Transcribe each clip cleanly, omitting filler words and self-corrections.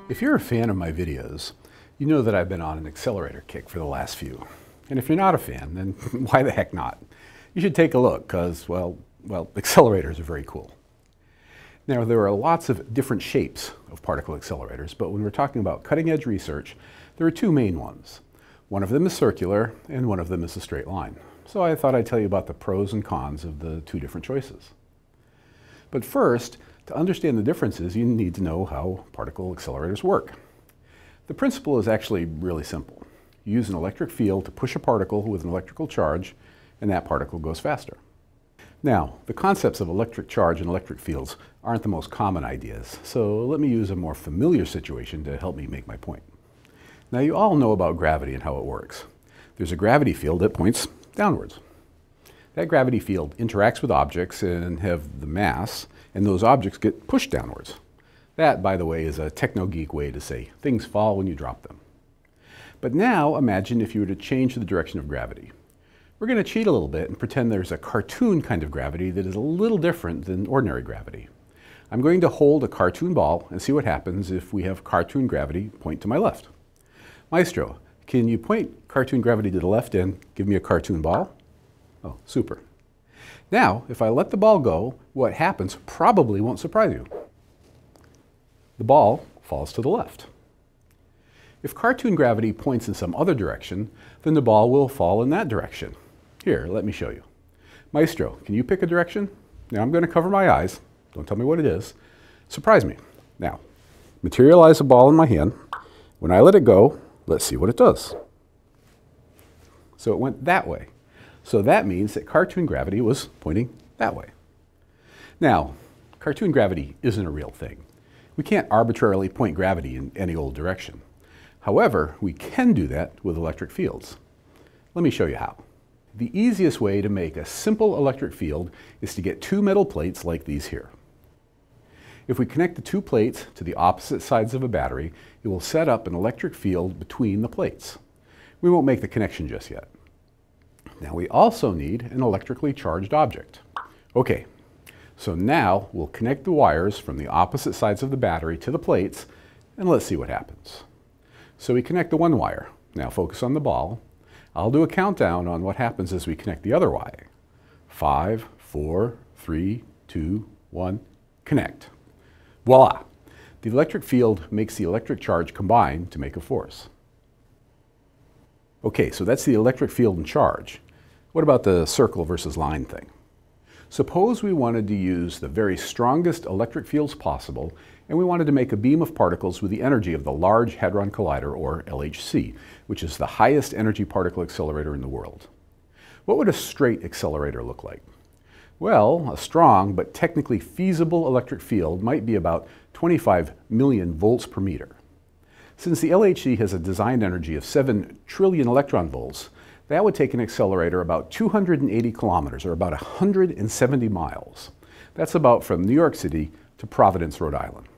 If you're a fan of my videos, you know that I've been on an accelerator kick for the last few. And if you're not a fan, then why the heck not? You should take a look because, well, accelerators are very cool. Now, there are lots of different shapes of particle accelerators, but when we're talking about cutting-edge research, there are two main ones. One of them is circular, and one of them is a straight line. So I thought I'd tell you about the pros and cons of the two different choices. But first, to understand the differences, you need to know how particle accelerators work. The principle is actually really simple. You use an electric field to push a particle with an electrical charge, and that particle goes faster. Now, the concepts of electric charge and electric fields aren't the most common ideas, so let me use a more familiar situation to help me make my point. Now, you all know about gravity and how it works. There's a gravity field that points downwards. That gravity field interacts with objects and have the mass, and those objects get pushed downwards. That, by the way, is a techno-geek way to say things fall when you drop them. But now imagine if you were to change the direction of gravity. We're going to cheat a little bit and pretend there's a cartoon kind of gravity that is a little different than ordinary gravity. I'm going to hold a cartoon ball and see what happens if we have cartoon gravity point to my left. Maestro, can you point cartoon gravity to the left and give me a cartoon ball? Oh, super. Now, if I let the ball go, what happens probably won't surprise you. The ball falls to the left. If cartoon gravity points in some other direction, then the ball will fall in that direction. Here, let me show you. Maestro, can you pick a direction? Now I'm going to cover my eyes. Don't tell me what it is. Surprise me. Now, materialize the ball in my hand. When I let it go, let's see what it does. So it went that way. So that means that cartoon gravity was pointing that way. Now, cartoon gravity isn't a real thing. We can't arbitrarily point gravity in any old direction. However, we can do that with electric fields. Let me show you how. The easiest way to make a simple electric field is to get two metal plates like these here. If we connect the two plates to the opposite sides of a battery, it will set up an electric field between the plates. We won't make the connection just yet. Now we also need an electrically charged object. Okay, so now we'll connect the wires from the opposite sides of the battery to the plates, and let's see what happens. So we connect the one wire. Now focus on the ball. I'll do a countdown on what happens as we connect the other wire. 5, 4, 3, 2, 1, connect. Voila! The electric field makes the electric charge combine to make a force. Okay, so that's the electric field and charge. What about the circle versus line thing? Suppose we wanted to use the very strongest electric fields possible, and we wanted to make a beam of particles with the energy of the Large Hadron Collider, or LHC, which is the highest energy particle accelerator in the world. What would a straight accelerator look like? Well, a strong but technically feasible electric field might be about 25 million volts per meter. Since the LHC has a design energy of 7 trillion electron volts, that would take an accelerator about 280 kilometers, or about 170 miles. That's about from New York City to Providence, Rhode Island.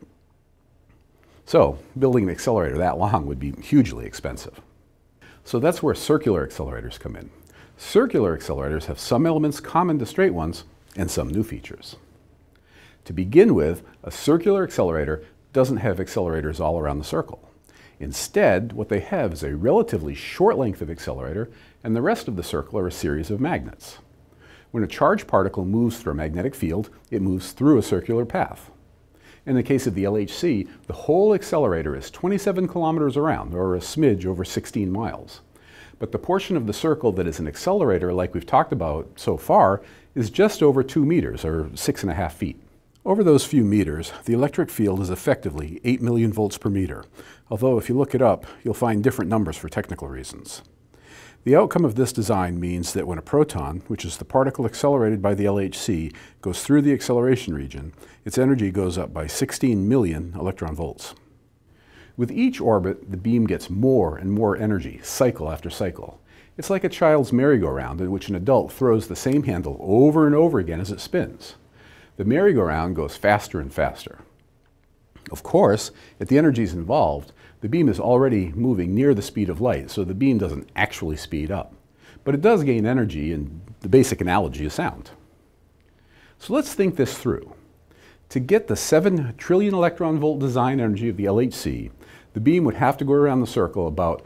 So, building an accelerator that long would be hugely expensive. So that's where circular accelerators come in. Circular accelerators have some elements common to straight ones and some new features. To begin with, a circular accelerator doesn't have accelerators all around the circle. Instead, what they have is a relatively short length of accelerator, and the rest of the circle are a series of magnets. When a charged particle moves through a magnetic field, it moves through a circular path. In the case of the LHC, the whole accelerator is 27 kilometers around, or a smidge over 16 miles. But the portion of the circle that is an accelerator, like we've talked about so far, is just over 2 meters, or 6.5 feet. Over those few meters, the electric field is effectively 8 million volts per meter, although if you look it up, you'll find different numbers for technical reasons. The outcome of this design means that when a proton, which is the particle accelerated by the LHC, goes through the acceleration region, its energy goes up by 16 million electron volts. With each orbit, the beam gets more and more energy, cycle after cycle. It's like a child's merry-go-round in which an adult throws the same handle over and over again as it spins. The merry-go-round goes faster and faster. Of course, at the energies involved, the beam is already moving near the speed of light, so the beam doesn't actually speed up. But it does gain energy, and the basic analogy is sound. So let's think this through. To get the 7 trillion electron volt design energy of the LHC, the beam would have to go around the circle about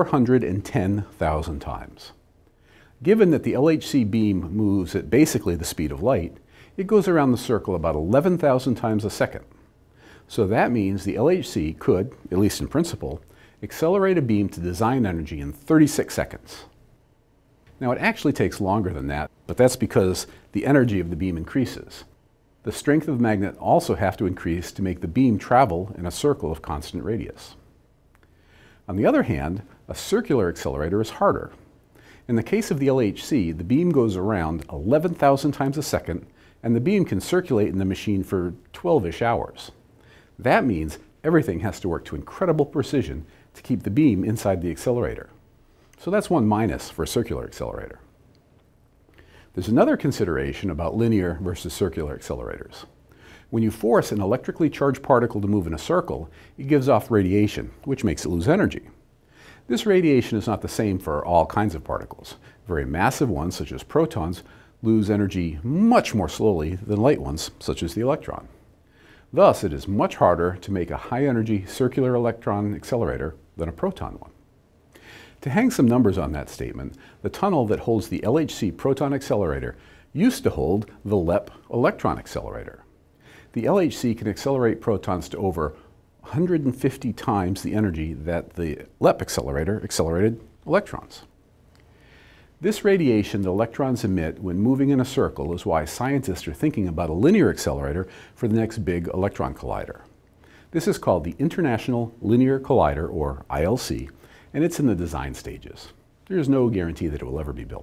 410,000 times. Given that the LHC beam moves at basically the speed of light, it goes around the circle about 11,000 times a second. So that means the LHC could, at least in principle, accelerate a beam to design energy in 36 seconds. Now it actually takes longer than that, but that's because the energy of the beam increases. The strength of the magnet also has to increase to make the beam travel in a circle of constant radius. On the other hand, a circular accelerator is harder. In the case of the LHC, the beam goes around 11,000 times a second, and the beam can circulate in the machine for 12-ish hours. That means everything has to work to incredible precision to keep the beam inside the accelerator. So that's one minus for a circular accelerator. There's another consideration about linear versus circular accelerators. When you force an electrically charged particle to move in a circle, it gives off radiation, which makes it lose energy. This radiation is not the same for all kinds of particles. Very massive ones, such as protons, lose energy much more slowly than light ones, such as the electron. Thus, it is much harder to make a high-energy circular electron accelerator than a proton one. To hang some numbers on that statement, the tunnel that holds the LHC proton accelerator used to hold the LEP electron accelerator. The LHC can accelerate protons to over 150 times the energy that the LEP accelerator accelerated electrons. This radiation that electrons emit when moving in a circle is why scientists are thinking about a linear accelerator for the next big electron collider. This is called the International Linear Collider, or ILC, and it's in the design stages. There is no guarantee that it will ever be built.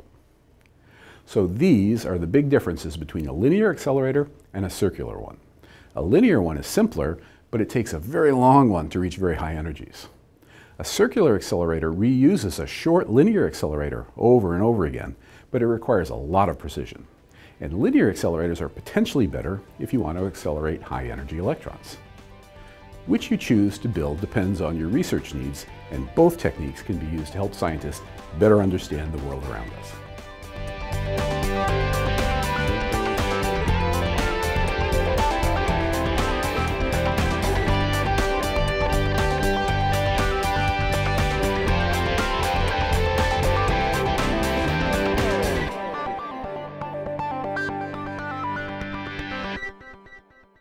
So these are the big differences between a linear accelerator and a circular one. A linear one is simpler, but it takes a very long one to reach very high energies. A circular accelerator reuses a short linear accelerator over and over again, but it requires a lot of precision. And linear accelerators are potentially better if you want to accelerate high-energy electrons. Which you choose to build depends on your research needs, and both techniques can be used to help scientists better understand the world around us.